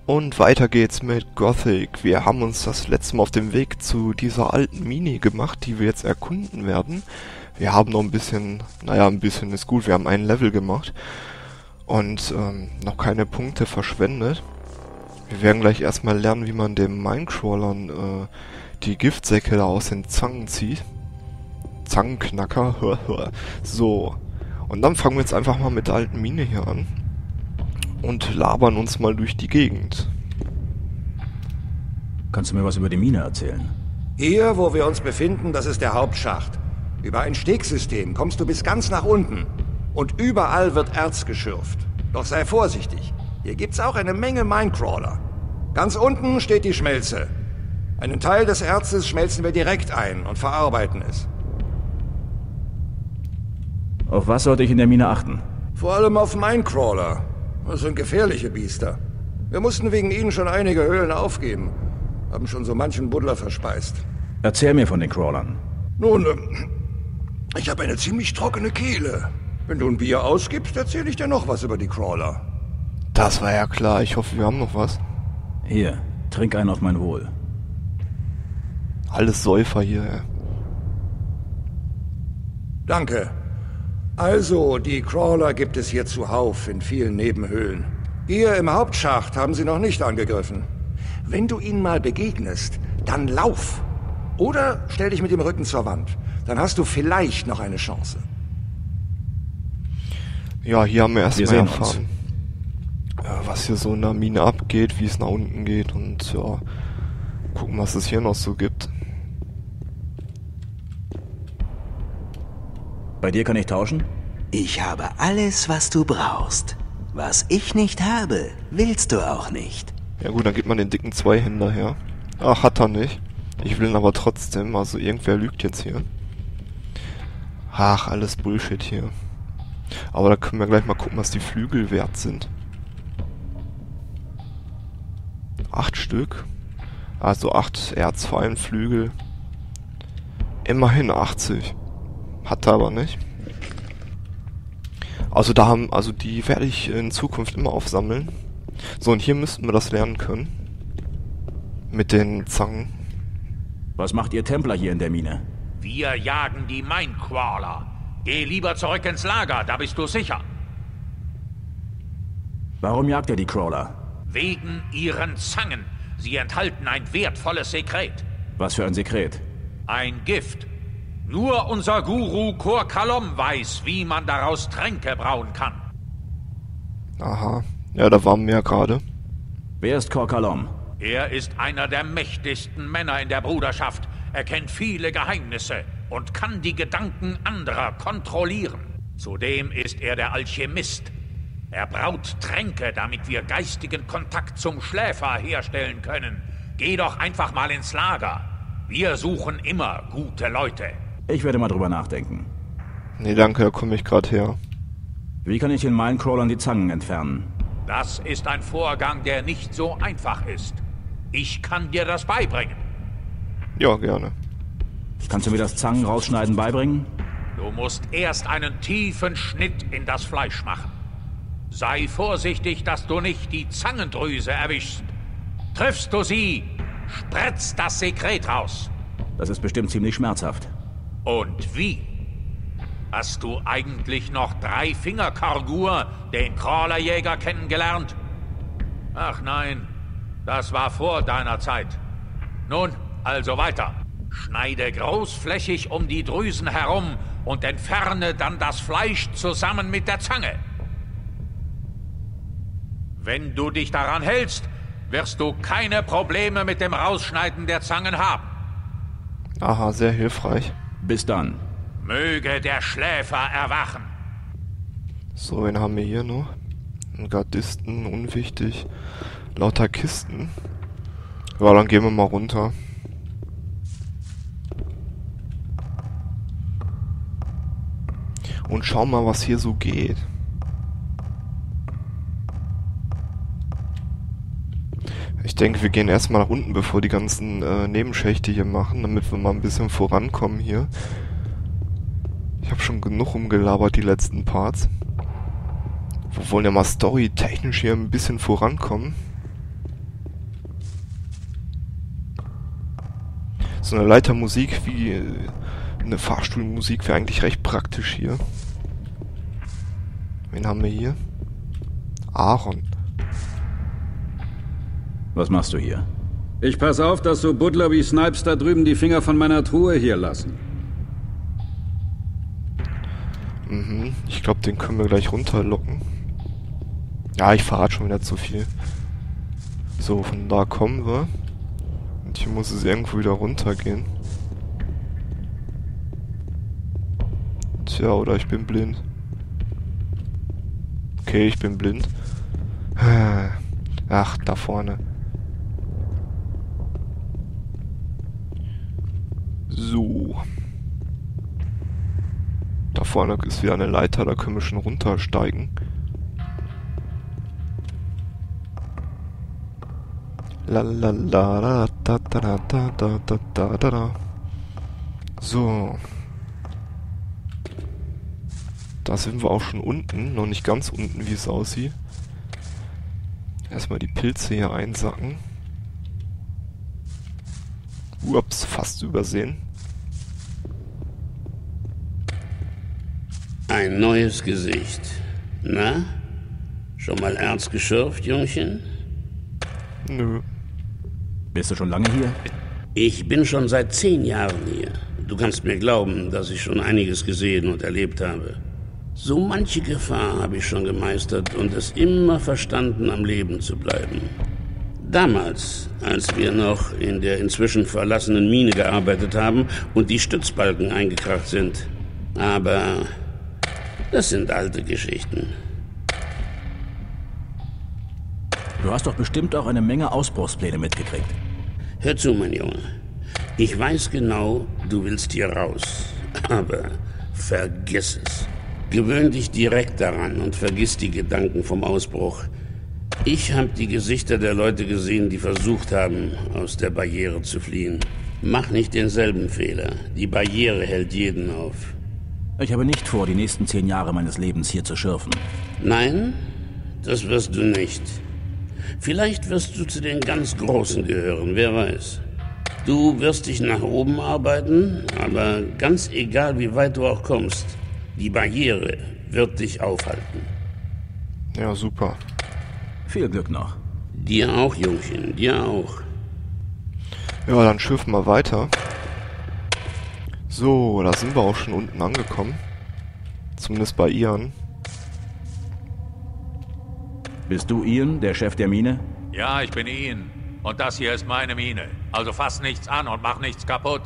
Und weiter geht's mit Gothic. Wir haben uns das letzte Mal auf dem Weg zu dieser alten Mine gemacht, die wir jetzt erkunden werden. Wir haben noch ein bisschen, ein bisschen ist gut, wir haben ein Level gemacht und noch keine Punkte verschwendet. Wir werden gleich erstmal lernen, wie man den Minecrawlern die Giftsäcke da aus den Zangen zieht. Zangenknacker, so. Und dann fangen wir jetzt einfach mal mit der alten Mine hier an und labern uns mal durch die Gegend. Kannst du mir was über die Mine erzählen? Hier, wo wir uns befinden, das ist der Hauptschacht. Über ein Stegsystem kommst du bis ganz nach unten. Und überall wird Erz geschürft. Doch sei vorsichtig. Hier gibt's auch eine Menge Minecrawler. Ganz unten steht die Schmelze. Einen Teil des Erzes schmelzen wir direkt ein und verarbeiten es. Auf was sollte ich in der Mine achten? Vor allem auf Minecrawler. Das sind gefährliche Biester. Wir mussten wegen ihnen schon einige Höhlen aufgeben. Haben schon so manchen Buddler verspeist. Erzähl mir von den Crawlern. Nun, ich habe eine ziemlich trockene Kehle. Wenn du ein Bier ausgibst, erzähle ich dir noch was über die Crawler. Das war ja klar, ich hoffe, wir haben noch was. Hier, trink einen auf mein Wohl. Alles Säufer hier, ey. Danke. Also, die Crawler gibt es hier zuhauf in vielen Nebenhöhlen. Hier im Hauptschacht haben sie noch nicht angegriffen. Wenn du ihnen mal begegnest, dann lauf. Oder stell dich mit dem Rücken zur Wand. Dann hast du vielleicht noch eine Chance. Ja, hier haben wir erstmal uns. erfahren, was hier so in der Mine abgeht, wie es nach unten geht und ja, gucken, was es hier noch so gibt. Bei dir kann ich tauschen? Ich habe alles, was du brauchst. Was ich nicht habe, willst du auch nicht. Ja gut, dann gibt man den dicken Zweihänder her. Ach, hat er nicht. Ich will ihn aber trotzdem, also irgendwer lügt jetzt hier. Ach, alles Bullshit hier. Aber da können wir gleich mal gucken, was die Flügel wert sind. 8 Stück. Also 8 Erz für einen Flügel. Immerhin 80. Hat er aber nicht. Also die werde ich in Zukunft immer aufsammeln. So, und hier müssten wir das lernen können. Mit den Zangen. Was macht ihr Templer hier in der Mine? Wir jagen die Minecrawler. Geh lieber zurück ins Lager, da bist du sicher. Warum jagt ihr die Crawler? Wegen ihren Zangen. Sie enthalten ein wertvolles Sekret. Was für ein Sekret? Ein Gift. Nur unser Guru Kor Kalom weiß, wie man daraus Tränke brauen kann. Aha. Ja, da waren wir ja gerade. Wer ist Kor Kalom? Er ist einer der mächtigsten Männer in der Bruderschaft. Er kennt viele Geheimnisse und kann die Gedanken anderer kontrollieren. Zudem ist er der Alchemist. Er braut Tränke, damit wir geistigen Kontakt zum Schläfer herstellen können. Geh doch einfach mal ins Lager. Wir suchen immer gute Leute. Ich werde mal drüber nachdenken. Nee, danke, da komme ich gerade her. Wie kann ich den Minecrawlern die Zangen entfernen? Das ist ein Vorgang, der nicht so einfach ist. Ich kann dir das beibringen. Ja, gerne. Kannst du mir das Zangen rausschneiden beibringen? Du musst erst einen tiefen Schnitt in das Fleisch machen. Sei vorsichtig, dass du nicht die Zangendrüse erwischst. Triffst du sie, spritzt das Sekret raus. Das ist bestimmt ziemlich schmerzhaft. Und wie? Hast du eigentlich noch 3-Finger-Kargur, den Crawlerjäger, kennengelernt? Ach nein, das war vor deiner Zeit. Nun, also weiter. Schneide großflächig um die Drüsen herum und entferne dann das Fleisch zusammen mit der Zange. Wenn du dich daran hältst, wirst du keine Probleme mit dem Rausschneiden der Zangen haben. Aha, sehr hilfreich. Bis dann. Möge der Schläfer erwachen. So, wen haben wir hier noch? Ein Gardisten, unwichtig. Lauter Kisten. Ja, dann gehen wir mal runter. Und schauen mal, was hier so geht. Ich denke, wir gehen erstmal nach unten, bevor die ganzen Nebenschächte hier machen, damit wir mal ein bisschen vorankommen hier. Ich habe schon genug rumgelabert, die letzten Parts. Wir wollen ja mal storytechnisch hier ein bisschen vorankommen. So eine Leitermusik wie eine Fahrstuhlmusik wäre eigentlich recht praktisch hier. Wen haben wir hier? Aaron. Was machst du hier? Ich pass auf, dass so Buddler wie Snipes da drüben die Finger von meiner Truhe hier lassen. Mhm, ich glaube, den können wir gleich runterlocken. Ja, ich verrate schon wieder zu viel. So, von da kommen wir. Und hier muss es irgendwo wieder runtergehen. Tja, oder ich bin blind. Okay, ich bin blind. Ach, da vorne. So. Da vorne ist wieder eine Leiter, da können wir schon runtersteigen. Lalalala, da da da da da da da da. So. Da sind wir auch schon unten, noch nicht ganz unten, wie es aussieht. Erstmal die Pilze hier einsacken. Ups, fast übersehen. Ein neues Gesicht. Na? Schon mal Erz geschürft, Jungchen? Nö. Bist du schon lange hier? Ich bin schon seit 10 Jahren hier. Du kannst mir glauben, dass ich schon einiges gesehen und erlebt habe. So manche Gefahr habe ich schon gemeistert und es immer verstanden, am Leben zu bleiben. Damals, als wir noch in der inzwischen verlassenen Mine gearbeitet haben und die Stützbalken eingekracht sind. Aber das sind alte Geschichten. Du hast doch bestimmt auch eine Menge Ausbruchspläne mitgekriegt. Hör zu, mein Junge. Ich weiß genau, du willst hier raus. Aber vergiss es. Gewöhn dich direkt daran und vergiss die Gedanken vom Ausbruch. Ich habe die Gesichter der Leute gesehen, die versucht haben, aus der Barriere zu fliehen. Mach nicht denselben Fehler. Die Barriere hält jeden auf. Ich habe nicht vor, die nächsten 10 Jahre meines Lebens hier zu schürfen. Nein, das wirst du nicht. Vielleicht wirst du zu den ganz Großen gehören, wer weiß. Du wirst dich nach oben arbeiten, aber ganz egal, wie weit du auch kommst, die Barriere wird dich aufhalten. Ja, super. Viel Glück noch. Dir auch, Jungchen, dir auch. Ja, dann schürfen wir weiter. So, da sind wir auch schon unten angekommen. Zumindest bei Ian. Bist du Ian, der Chef der Mine? Ja, ich bin Ian. Und das hier ist meine Mine. Also fass nichts an und mach nichts kaputt.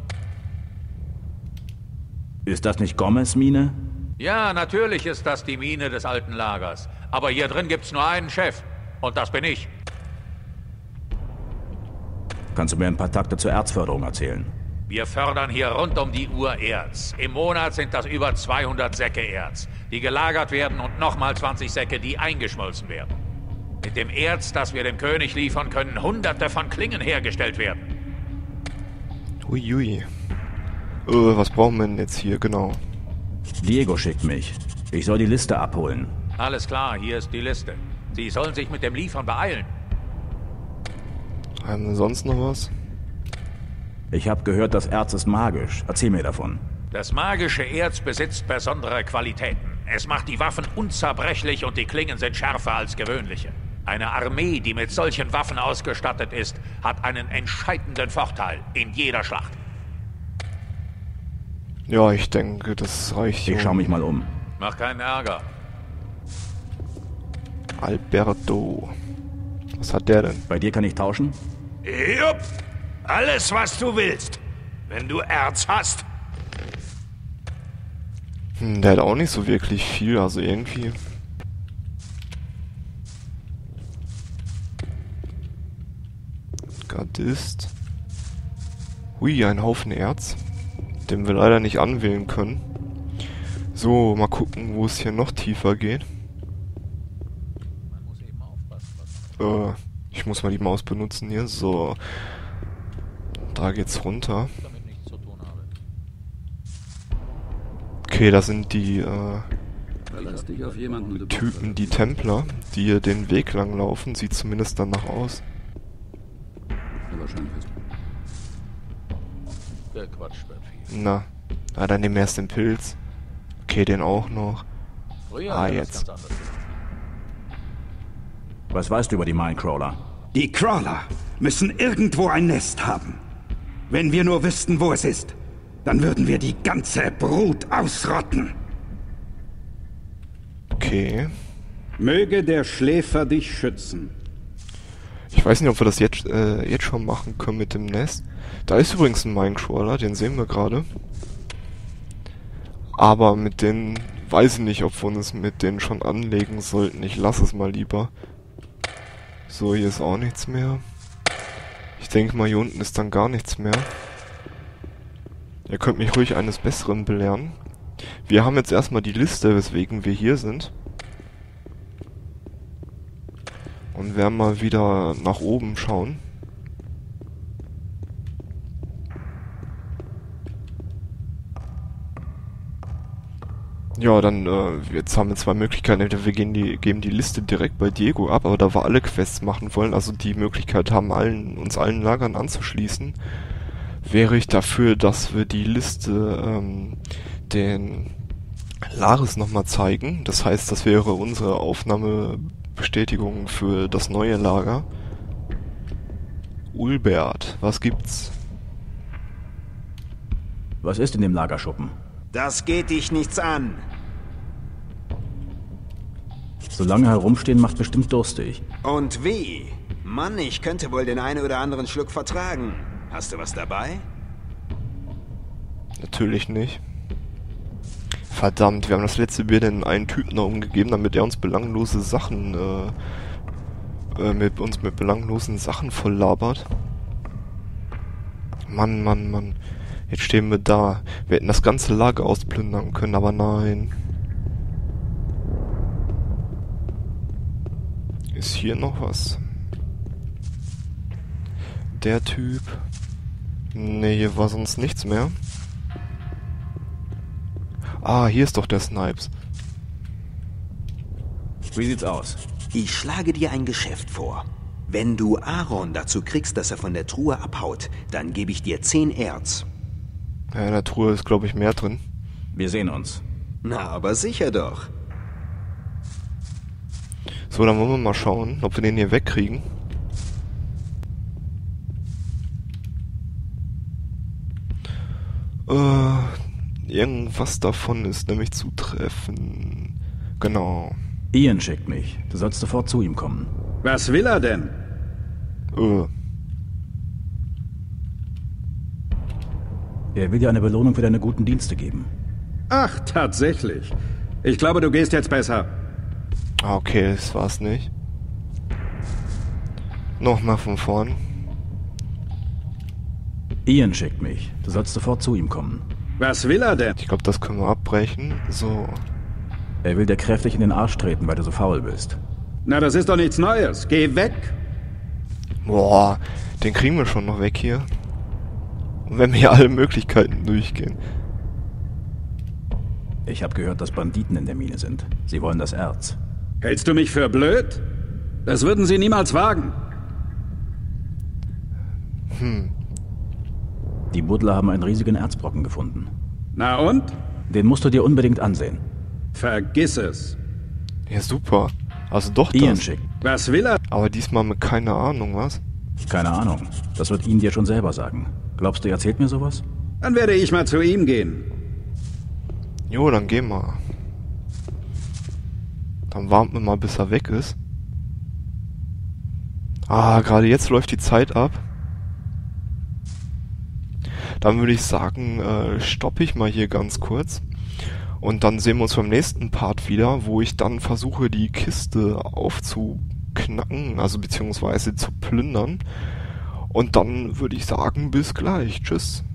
Ist das nicht Gomez Mine? Ja, natürlich ist das die Mine des alten Lagers. Aber hier drin gibt's nur einen Chef. Und das bin ich. Kannst du mir ein paar Takte zur Erzförderung erzählen? Wir fördern hier rund um die Uhr Erz. Im Monat sind das über 200 Säcke Erz, die gelagert werden und nochmal 20 Säcke, die eingeschmolzen werden. Mit dem Erz, das wir dem König liefern, können Hunderte von Klingen hergestellt werden. Uiui. Was brauchen wir denn jetzt hier, genau? Diego schickt mich. Ich soll die Liste abholen. Alles klar, hier ist die Liste. Sie sollen sich mit dem Liefern beeilen. Haben wir sonst noch was? Ich habe gehört, das Erz ist magisch. Erzähl mir davon. Das magische Erz besitzt besondere Qualitäten. Es macht die Waffen unzerbrechlich und die Klingen sind schärfer als gewöhnliche. Eine Armee, die mit solchen Waffen ausgestattet ist, hat einen entscheidenden Vorteil in jeder Schlacht. Ja, ich denke, das reicht. Ich schau mich mal um. Mach keinen Ärger. Alberto. Was hat der denn? Bei dir kann ich tauschen? Jupp, alles was du willst, wenn du Erz hast. Der hat auch nicht so wirklich viel, also irgendwie. Gardist. Hui, ein Haufen Erz, den wir leider nicht anwählen können. So, mal gucken, wo es hier noch tiefer geht. Ich muss mal die Maus benutzen hier. So. Da geht's runter. Okay, das sind die Typen, die Templer, die hier den Weg lang laufen. Sieht zumindest danach aus. Der Quatsch wird viel. Na, dann nehmen wir erst den Pilz. Okay, den auch noch. Früher Ah, hat das jetzt. ganz anders. Was weißt du über die Minecrawler? Die Crawler müssen irgendwo ein Nest haben. Wenn wir nur wüssten, wo es ist, dann würden wir die ganze Brut ausrotten. Okay. Möge der Schläfer dich schützen. Ich weiß nicht, ob wir das jetzt schon machen können mit dem Nest. Da ist übrigens ein Minecrawler, den sehen wir gerade. Aber mit denen weiß ich nicht, ob wir uns mit denen schon anlegen sollten. Ich lasse es mal lieber. So, hier ist auch nichts mehr. Ich denke mal, hier unten ist dann gar nichts mehr. Ihr könnt mich ruhig eines Besseren belehren. Wir haben jetzt erstmal die Liste, weswegen wir hier sind. Und werden mal wieder nach oben schauen. Ja, dann, jetzt haben wir zwei Möglichkeiten. Entweder wir geben die Liste direkt bei Diego ab, aber da wir alle Quests machen wollen, also die Möglichkeit haben, uns allen Lagern anzuschließen, wäre ich dafür, dass wir die Liste den Laris nochmal zeigen. Das heißt, das wäre unsere Aufnahmebestätigung für das neue Lager. Ulbert, was gibt's? Was ist in dem Lagerschuppen? Das geht dich nichts an. So lange herumstehen macht bestimmt durstig. Und wie? Mann, ich könnte wohl den einen oder anderen Schluck vertragen. Hast du was dabei? Natürlich nicht. Verdammt, wir haben das letzte Bier den einen Typen noch umgegeben, damit er uns belanglose Sachen, mit belanglosen Sachen voll labert. Mann, Mann, Mann. Jetzt stehen wir da. Wir hätten das ganze Lager ausplündern können, aber nein. Ist hier noch was? Der Typ. Ne, hier war sonst nichts mehr. Ah, hier ist doch der Snipes. Wie sieht's aus? Ich schlage dir ein Geschäft vor. Wenn du Aaron dazu kriegst, dass er von der Truhe abhaut, dann gebe ich dir 10 Erz. Ja, in der Truhe ist, glaube ich, mehr drin. Wir sehen uns. Na, aber sicher doch. So, dann wollen wir mal schauen, ob wir den hier wegkriegen. Irgendwas davon ist nämlich zutreffend. Genau. Ian schickt mich. Du sollst sofort zu ihm kommen. Was will er denn? Er will dir eine Belohnung für deine guten Dienste geben. Ach, tatsächlich. Ich glaube, du gehst jetzt besser. Ah, okay, das war's nicht. Nochmal von vorn. Ian schickt mich. Du sollst sofort zu ihm kommen. Was will er denn? Ich glaube, das können wir abbrechen. So. Er will dir kräftig in den Arsch treten, weil du so faul bist. Na, das ist doch nichts Neues. Geh weg. Boah, den kriegen wir schon noch weg hier. Und wenn wir hier alle Möglichkeiten durchgehen. Ich habe gehört, dass Banditen in der Mine sind. Sie wollen das Erz. Hältst du mich für blöd? Das würden sie niemals wagen. Die Buddler haben einen riesigen Erzbrocken gefunden. Na und? Den musst du dir unbedingt ansehen. Vergiss es. Ja, super. Also doch Ian das. schickt. Was will er? Aber diesmal mit keine Ahnung, was? Keine Ahnung. Das wird Ian dir schon selber sagen. Glaubst du, er erzählt mir sowas? Dann werde ich mal zu ihm gehen. Jo, dann gehen wir. Dann warten wir mal, bis er weg ist. Ah, gerade jetzt läuft die Zeit ab. Dann würde ich sagen, stoppe ich mal hier ganz kurz. Und dann sehen wir uns beim nächsten Part wieder, wo ich dann versuche, die Kiste aufzuknacken, also beziehungsweise zu plündern. Und dann würde ich sagen, bis gleich. Tschüss.